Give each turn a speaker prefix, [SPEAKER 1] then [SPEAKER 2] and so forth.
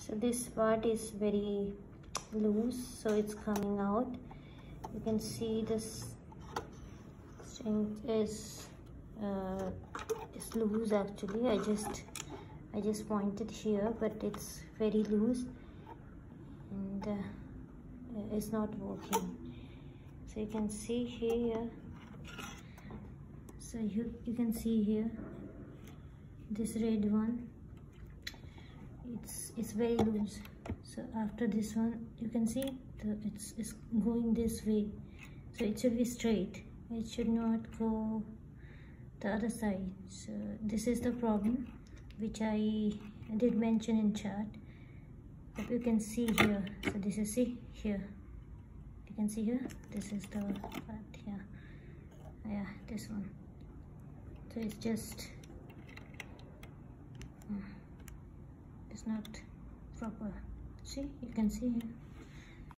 [SPEAKER 1] So this part is very loose, so it's coming out. You can see this string is loose. Actually, I just pointed here, but it's very loose and it's not working. So you can see here, so you can see here this red one, it's very loose. So after this one, you can see it's going this way, so it should be straight, it should not go the other side. So this is the problem which I did mention in chat. If you can see here, so this is, see here, you can see here, this is the part here, yeah, this one. So it's just it's not proper. See, you can see here.